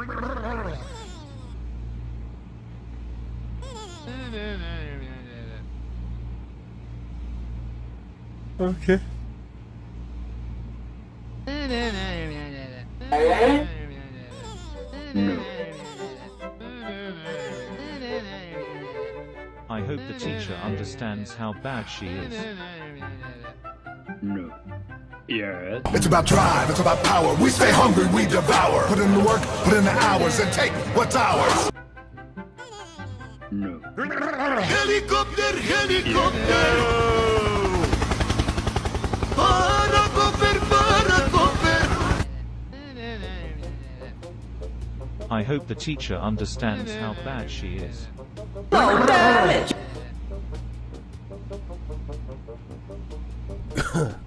Okay. No. I hope the teacher understands how bad she is. No. Yes. It's about drive, it's about power. We stay hungry, we devour. Put in the work, put in the hours, and take what's ours. No. Helicopter, helicopter. Paracofer, paracofer. I hope the teacher understands how bad she is. Oh, damn it!